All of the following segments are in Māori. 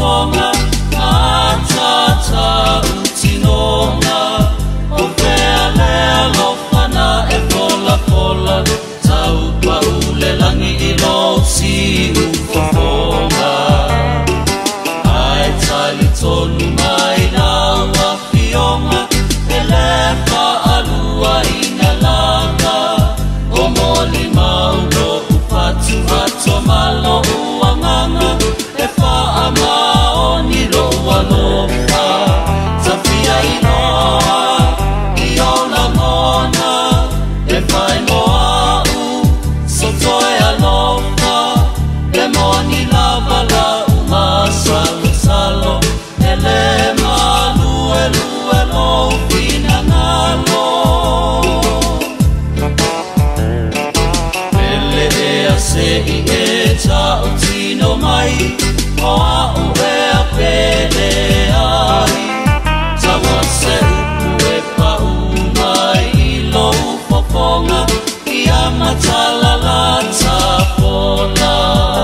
tonga Matata utinonga Opea lea lofana e pola pola Tau paule langi ilo si ufofonga Ai tali tonu mai na wafionga Elefa alua inalanga O moli maulo upatu ato malo uanganga Efa amaoni lo walofa Tafia iloa Iola mona Efa imoa u Sotoe alofa Lemoni lava la uma Salo salo Ele malu elu elo Fina ngalo Ele ea se i e ta utino mai Oa ue a pele ai Tawa se upu e pa umai Ilo upoponga Ia matala la tapola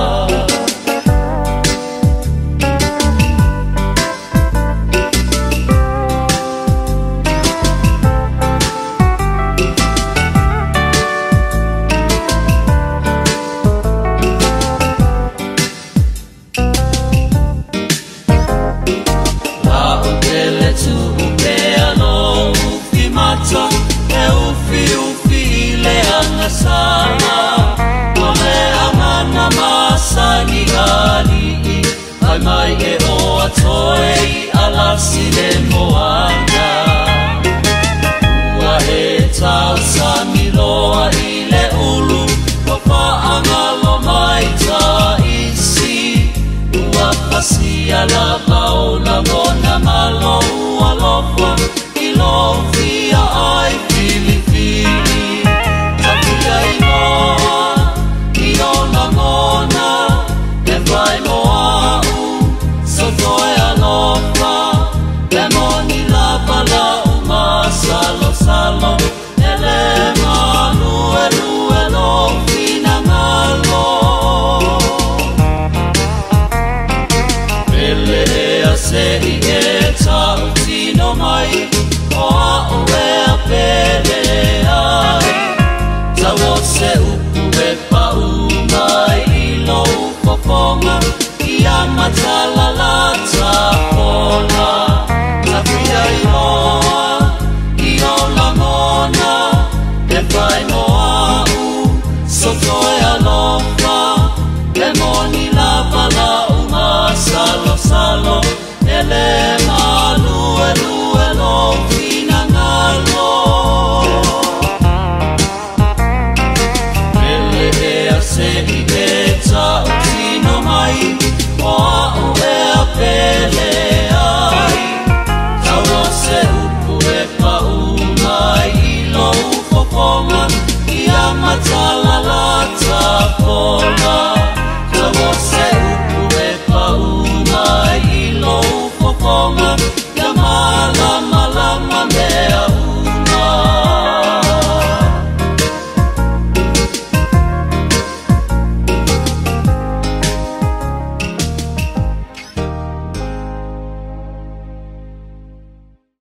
Sana Ole amana masani gali Ai mai e o atoe I alasi le moanga Ua e tau samiloa I le ulu Papa angalo mai ta isi Ua pasia la paula Mona malo ua lofa I lo fia ai fili fili Iola mona E vai moa u Sotoe alofa Lemoni lava la uma Salo salo Ele malu elu elo Fina ngalo Ele ea se I e ta utino mai Oa ue a pele ai Tawo se upu e pa umai Ilo upoponga Ia matala la tapola Tafia iloa Iola mona E vai moa u Sotoe alofa Lemoni lava la uma Salo salo Ele malu elu elo Fina ngalo Se I e ta utino mai Oa ue a pele ai Tawa se upu e pa umai Ilo upoponga Ia matala